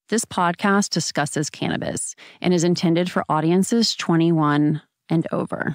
This podcast discusses cannabis and is intended for audiences 21 and over.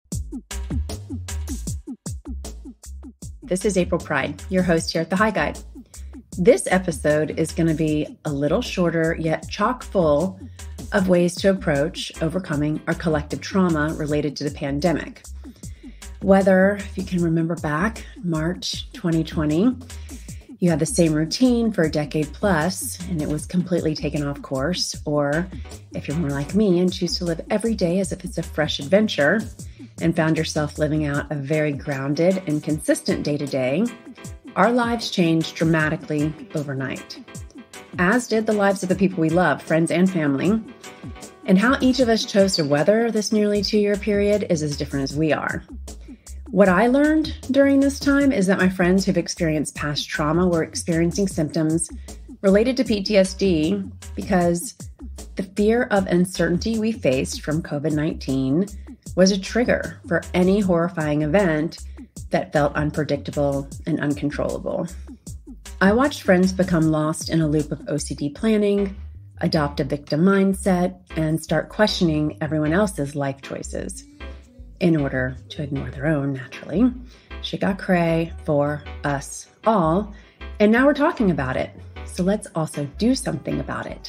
This is April Pride, your host here at The High Guide. This episode is going to be a little shorter, yet chock full of ways to approach overcoming our collective trauma related to the pandemic. Whether, if you can remember back, March 2020, you had the same routine for a decade plus and it was completely taken off course, or if you're more like me and choose to live every day as if it's a fresh adventure and found yourself living out a very grounded and consistent day-to-day, our lives changed dramatically overnight, as did the lives of the people we love, friends and family. And how each of us chose to weather this nearly 2-year period is as different as we are. What I learned during this time is that my friends who've experienced past trauma were experiencing symptoms related to PTSD because the fear of uncertainty we faced from COVID-19 was a trigger for any horrifying event that felt unpredictable and uncontrollable. I watched friends become lost in a loop of OCD planning, adopt a victim mindset, and start questioning everyone else's life choices in order to ignore their own, naturally. Shit got cray for us all, and now we're talking about it. So let's also do something about it.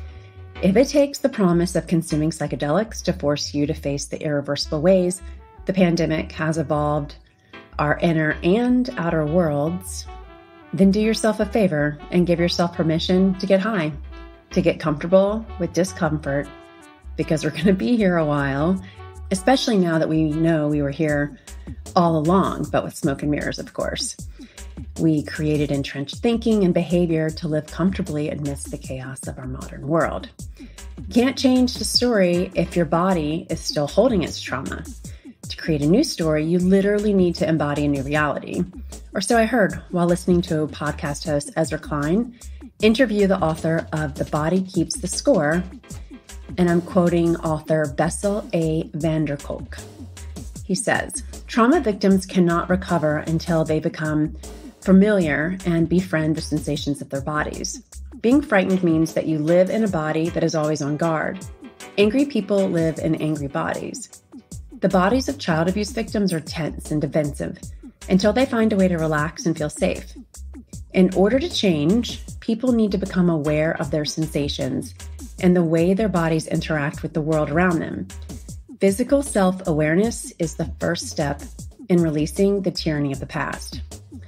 If it takes the promise of consuming psychedelics to force you to face the irreversible ways the pandemic has evolved our inner and outer worlds, then do yourself a favor and give yourself permission to get high, to get comfortable with discomfort, because we're going to be here a while, especially now that we know we were here all along, but with smoke and mirrors, of course. We created entrenched thinking and behavior to live comfortably amidst the chaos of our modern world. Can't change the story if your body is still holding its trauma. To create a new story, you literally need to embody a new reality. Or so I heard while listening to podcast host Ezra Klein interview the author of The Body Keeps the Score, and I'm quoting author Bessel A. van der Kolk. He says, trauma victims cannot recover until they become familiar and befriend the sensations of their bodies. Being frightened means that you live in a body that is always on guard. Angry people live in angry bodies. The bodies of child abuse victims are tense and defensive until they find a way to relax and feel safe. In order to change, people need to become aware of their sensations and the way their bodies interact with the world around them. Physical self-awareness is the first step in releasing the tyranny of the past.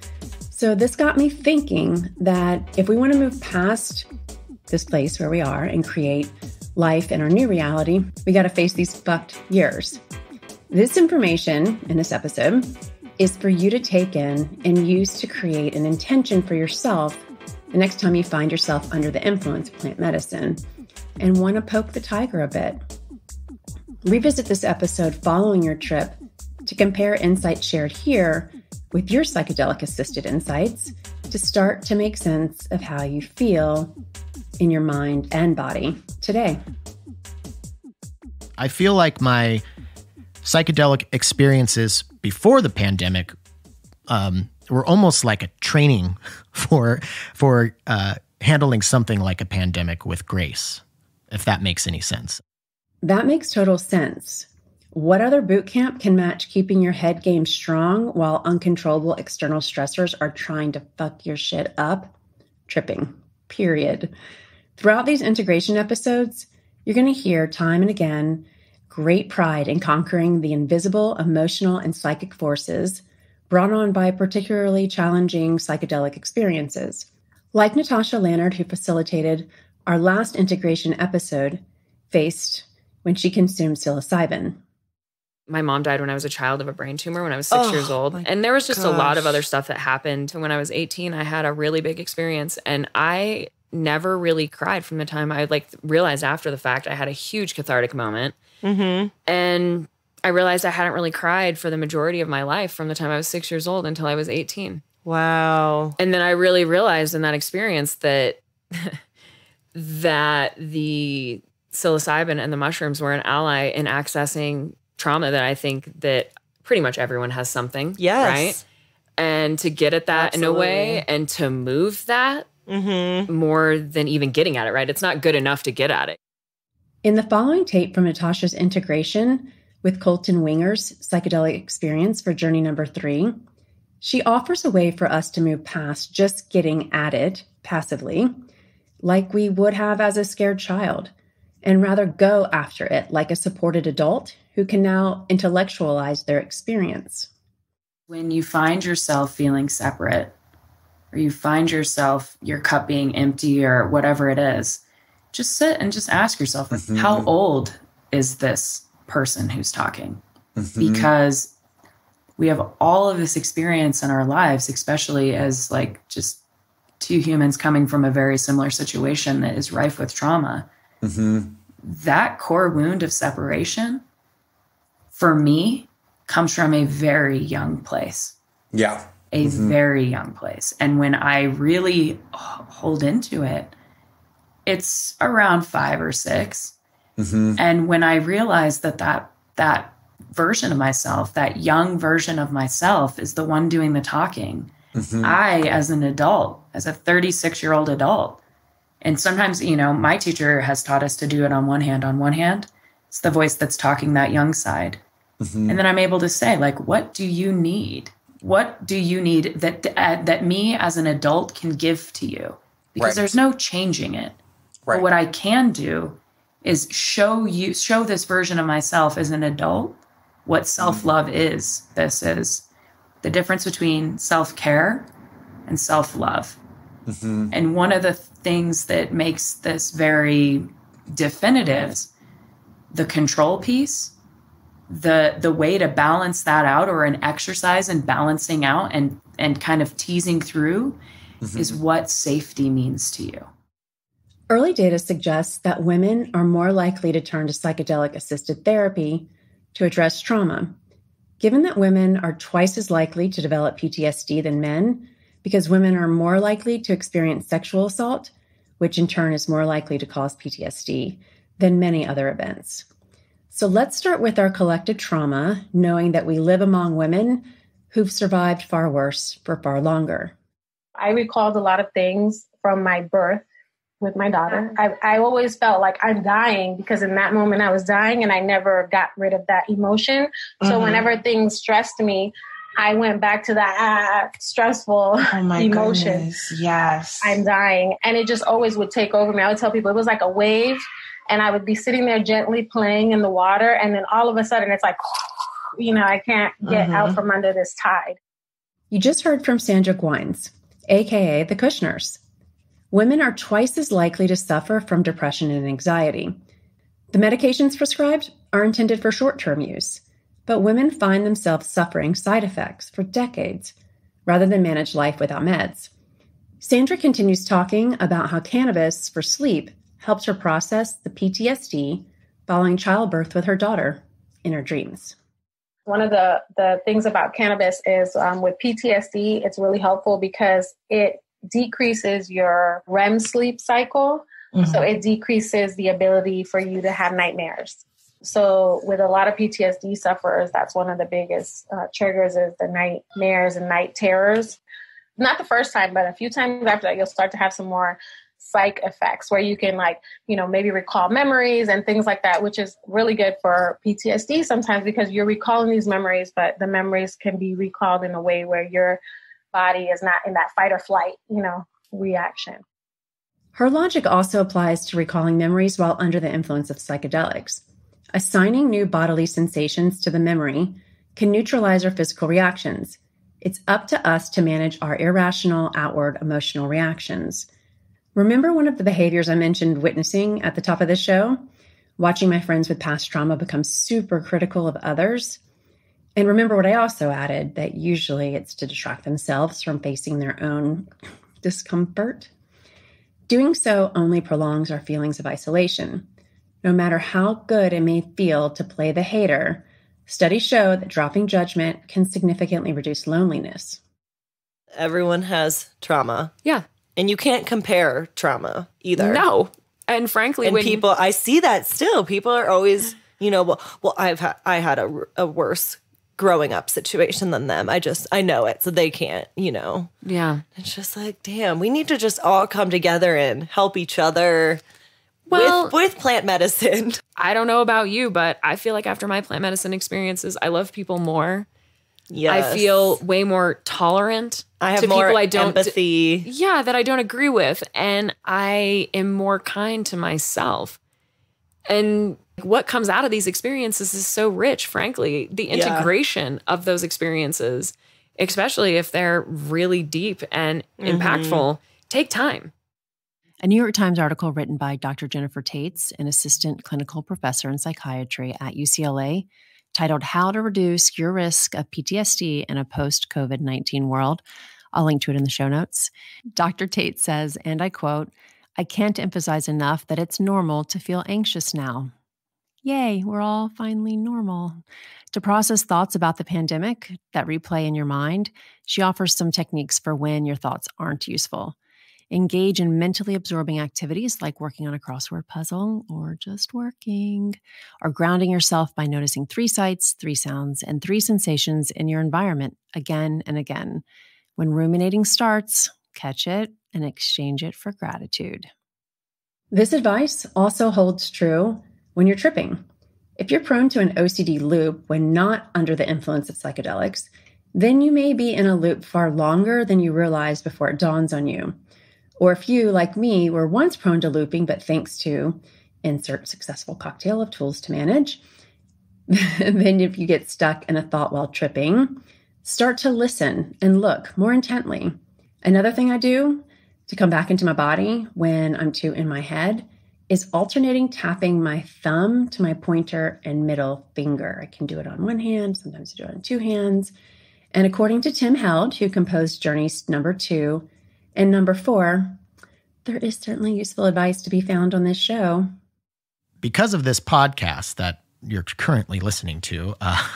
So this got me thinking that if we want to move past this place where we are and create life in our new reality, we got to face these fucked years. This information in this episode is for you to take in and use to create an intention for yourself the next time you find yourself under the influence of plant medicine and want to poke the tiger a bit. Revisit this episode following your trip to compare insights shared here with your psychedelic-assisted insights to start to make sense of how you feel in your mind and body today. I feel like my psychedelic experiences before the pandemic were almost like a training for handling something like a pandemic with grace, if that makes any sense. That makes total sense. What other boot camp can match keeping your head game strong while uncontrollable external stressors are trying to fuck your shit up? Tripping, period. Throughout these integration episodes, you're going to hear time and again great pride in conquering the invisible emotional and psychic forces brought on by particularly challenging psychedelic experiences. Like Natasha Lannerd, who facilitated our last integration episode, faced when she consumed psilocybin. My mom died when I was a child of a brain tumor when I was 6 years old. And there was just a lot of other stuff that happened. When I was 18, I had a really big experience. And I never really cried from the time I realized after the fact I had a huge cathartic moment. Mm-hmm. And I realized I hadn't really cried for the majority of my life from the time I was 6 years old until I was 18. Wow. And then I really realized in that experience that that the psilocybin and the mushrooms were an ally in accessing trauma that I think that pretty much everyone has something. Yes. Right? And to get at that in a way and to move that more than even getting at it, right? It's not good enough to get at it. In the following tape from Natasha's integration with Colton Winger's psychedelic experience for journey number 3, she offers a way for us to move past just getting at it passively, like we would have as a scared child, and rather go after it like a supported adult who can now intellectualize their experience. When you find yourself feeling separate, or you find yourself, your cup being empty or whatever it is, just sit and just ask yourself, how old is this person who's talking? Because we have all of this experience in our lives, especially as like just two humans coming from a very similar situation that is rife with trauma. That core wound of separation, for me, comes from a very young place. Yeah. A very young place. And when I really hold into it, it's around 5 or 6. And when I realized that version of myself, that young version of myself is the one doing the talking, I, as an adult, as a 36-year-old adult, and sometimes, you know, my teacher has taught us to do it on one hand. It's the voice that's talking that young side. And then I'm able to say, like, what do you need? What do you need that me as an adult can give to you? Because there's no changing it. But what I can do is show this version of myself as an adult what self-love is. This is the difference between self-care and self-love. And one of the things that makes this very definitive, the control piece, the way to balance that out, or an exercise in balancing out and kind of teasing through, is what safety means to you. Early data suggests that women are more likely to turn to psychedelic-assisted therapy to address trauma, given that women are twice as likely to develop PTSD than men, because women are more likely to experience sexual assault, which in turn is more likely to cause PTSD than many other events. So let's start with our collective trauma, knowing that we live among women who've survived far worse for far longer. I recalled a lot of things from my birth with my daughter. I always felt like I'm dying, because in that moment I was dying and I never got rid of that emotion. So whenever things stressed me, I went back to that stressful emotion. Goodness. Yes. I'm dying. And it just always would take over me. I would tell people it was like a wave, and I would be sitting there gently playing in the water. And then all of a sudden it's like, you know, I can't get out from under this tide. You just heard from Sandra Gwines, aka the Kushners. Women are twice as likely to suffer from depression and anxiety. The medications prescribed are intended for short-term use, but women find themselves suffering side effects for decades rather than manage life without meds. Sandra continues talking about how cannabis for sleep helps her process the PTSD following childbirth with her daughter in her dreams. One of the things about cannabis is with PTSD, it's really helpful because it decreases your REM sleep cycle. So it decreases the ability for you to have nightmares. So with a lot of PTSD sufferers, that's one of the biggest triggers, is the nightmares and night terrors. Not the first time, but a few times after that, you'll start to have some more psych effects where you can, like, you know, maybe recall memories and things like that, which is really good for PTSD sometimes, because you're recalling these memories, but the memories can be recalled in a way where your body is not in that fight or flight, you know, reaction. Her logic also applies to recalling memories while under the influence of psychedelics. Assigning new bodily sensations to the memory can neutralize our physical reactions. It's up to us to manage our irrational outward emotional reactions. Remember one of the behaviors I mentioned witnessing at the top of the show? Watching my friends with past trauma become super critical of others. And remember what I also added, that usually it's to distract themselves from facing their own discomfort. Doing so only prolongs our feelings of isolation. No matter how good it may feel to play the hater, studies show that dropping judgment can significantly reduce loneliness. Everyone has trauma. Yeah. And you can't compare trauma either. No. And frankly, and people, I see that still. People are always, you know, well, I had a worse growing up situation than them. I know it, so they can't, Yeah. It's just like, damn, we need to just all come together and help each other with plant medicine. I don't know about you, but I feel like after my plant medicine experiences, I love people more. Yes. I feel way more tolerant. I have to more people I don't empathy. that I don't agree with. And I am more kind to myself. And what comes out of these experiences is so rich, frankly. The integration of those experiences, especially if they're really deep and impactful, take time. A New York Times article written by Dr. Jennifer Tates, an assistant clinical professor in psychiatry at UCLA, titled How to Reduce Your Risk of PTSD in a Post-COVID-19 World. I'll link to it in the show notes. Dr. Tate says, and I quote, "I can't emphasize enough that it's normal to feel anxious now." Yay, we're all finally normal. To process thoughts about the pandemic that replay in your mind, she offers some techniques for when your thoughts aren't useful. Engage in mentally absorbing activities like working on a crossword puzzle or just working, or grounding yourself by noticing 3 sights, 3 sounds, and 3 sensations in your environment again and again. When ruminating starts, catch it and exchange it for gratitude. This advice also holds true when you're tripping. If you're prone to an OCD loop when not under the influence of psychedelics, then you may be in a loop far longer than you realize before it dawns on you. Or if you, like me, were once prone to looping, but thanks to insert successful cocktail of tools to manage, then if you get stuck in a thought while tripping, start to listen and look more intently. Another thing I do to come back into my body when I'm too in my head is alternating tapping my thumb to my pointer and middle finger. I can do it on one hand, sometimes I do it on 2 hands. And according to Tim Held, who composed Journeys number 2, and number 4, there is certainly useful advice to be found on this show. Because of this podcast that you're currently listening to,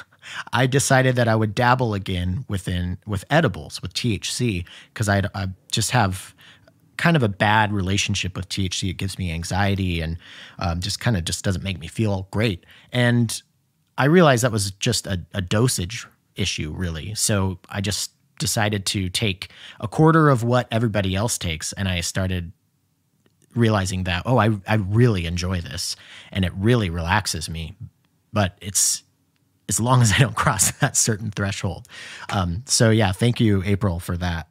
I decided that I would dabble again with edibles, with THC, because I just have kind of a bad relationship with THC. It gives me anxiety and just doesn't make me feel great. And I realized that was just a dosage issue, really. So I just decided to take a quarter of what everybody else takes, and I started realizing that, I really enjoy this, and it really relaxes me, but it's as long as I don't cross that certain threshold. So yeah, thank you, April, for that.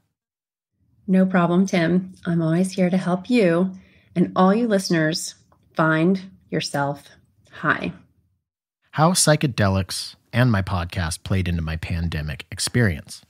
No problem, Tim. I'm always here to help you and all you listeners find yourself high. How psychedelics and my podcast played into my pandemic experience.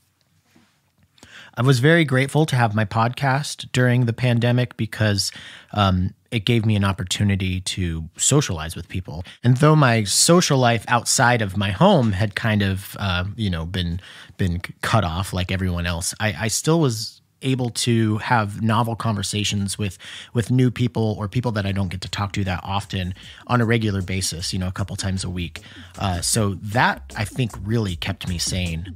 I was very grateful to have my podcast during the pandemic because it gave me an opportunity to socialize with people. And though my social life outside of my home had kind of, been cut off like everyone else, I still was able to have novel conversations with new people or people that I don't get to talk to that often on a regular basis, a couple times a week. So that, I think, really kept me sane.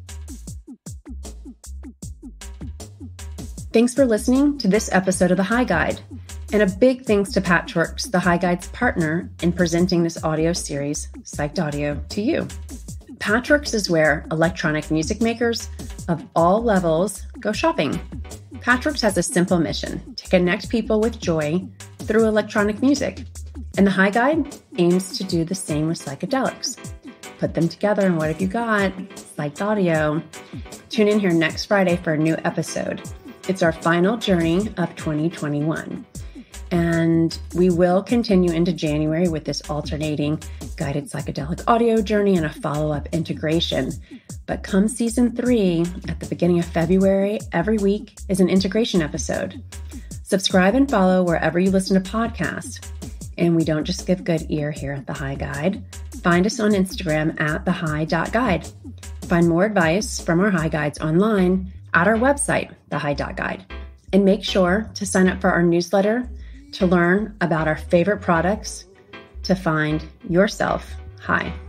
Thanks for listening to this episode of The High Guide. And a big thanks to Patchworks, The High Guide's partner in presenting this audio series, Psyched Audio, to you. Patchworks is where electronic music makers of all levels go shopping. Patchworks has a simple mission to connect people with joy through electronic music. And The High Guide aims to do the same with psychedelics. Put them together and what have you got? Psyched Audio. Tune in here next Friday for a new episode. It's our final journey of 2021. And we will continue into January with this alternating guided psychedelic audio journey and a follow-up integration. But come season 3, at the beginning of February, every week is an integration episode. Subscribe and follow wherever you listen to podcasts. And we don't just give good ear here at The High Guide. Find us on Instagram at thehigh.guide. Find more advice from our High Guides online at our website, thehigh.guide. And make sure to sign up for our newsletter to learn about our favorite products to find yourself high.